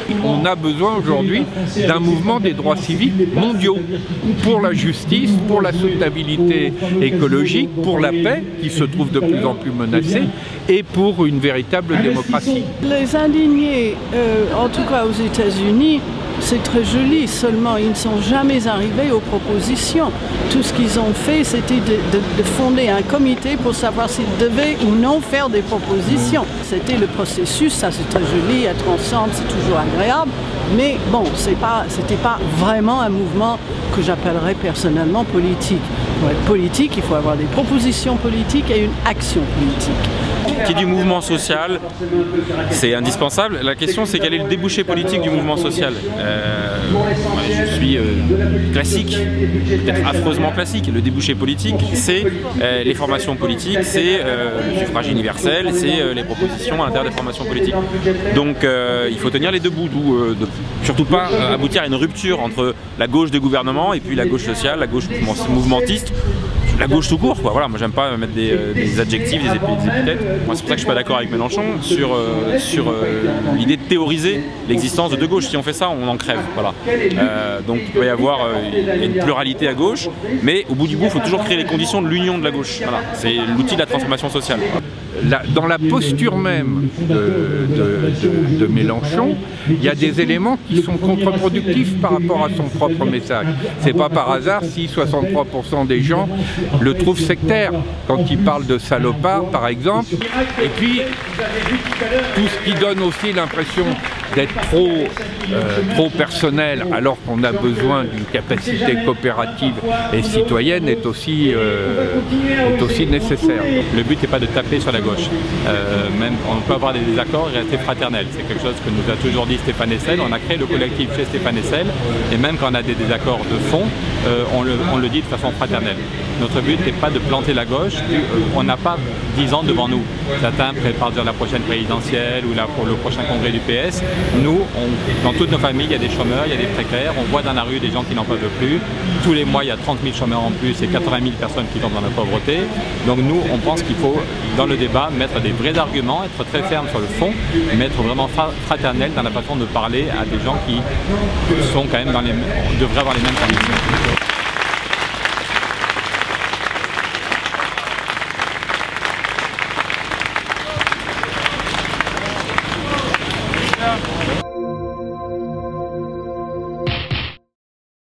On a besoin aujourd'hui d'un mouvement des droits civiques mondiaux pour la justice, pour la soutenabilité écologique, pour la paix qui se trouve de plus en plus menacée et pour une véritable démocratie. Les indignés, en tout cas aux États-Unis, c'est très joli, seulement ils ne sont jamais arrivés aux propositions. Tout ce qu'ils ont fait, c'était de fonder un comité pour savoir s'ils devaient ou non faire des propositions. C'était le processus, ça c'est très joli, être ensemble c'est toujours agréable, mais bon, c'était pas vraiment un mouvement que j'appellerais personnellement politique. Pour être politique, il faut avoir des propositions politiques et une action politique. Qui dit mouvement social, c'est indispensable. La question c'est quel est le débouché politique du mouvement social. Je suis classique, peut-être affreusement classique. Le débouché politique, c'est les formations politiques, c'est le suffrage universel, c'est les propositions à l'intérieur des formations politiques. Donc il faut tenir les deux bouts, surtout pas aboutir à une rupture entre la gauche des gouvernements et puis la gauche sociale, la gauche mouvementiste. La gauche tout court, quoi. Voilà, moi j'aime pas mettre des adjectifs, des épithètes. Moi c'est pour ça que je suis pas d'accord avec Mélenchon sur l'idée de théoriser l'existence de deux gauches. Si on fait ça, on en crève. Voilà. Donc il peut y avoir une pluralité à gauche, mais au bout du bout, il faut toujours créer les conditions de l'union de la gauche. Voilà. C'est l'outil de la transformation sociale. Dans la posture même de Mélenchon, il y a des éléments qui sont contre-productifs par rapport à son propre message. C'est pas par hasard si 63% des gens le trouvent sectaire quand il parle de salopard par exemple. Et puis tout ce qui donne aussi l'impression d'être trop personnel alors qu'on a besoin d'une capacité coopérative et citoyenne est aussi nécessaire. Le but n'est pas de taper sur la gauche. Même on peut avoir des désaccords et rester fraternel. C'est quelque chose que nous a toujours dit Stéphane Hessel. On a créé le collectif chez Stéphane Hessel et même quand on a des désaccords de fond, on le dit de façon fraternelle. Notre but n'est pas de planter la gauche. On n'a pas 10 ans devant nous. Certains préparent la prochaine présidentielle ou pour le prochain congrès du PS. Nous, dans toutes nos familles, il y a des chômeurs, il y a des précaires. On voit dans la rue des gens qui n'en peuvent plus. Tous les mois, il y a 30 000 chômeurs en plus et 80 000 personnes qui tombent dans la pauvreté. Donc nous, on pense qu'il faut, dans le débat, mettre des vrais arguments, être très ferme sur le fond, mais être vraiment fraternel dans la façon de parler à des gens qui sont quand même devraient avoir les mêmes conditions.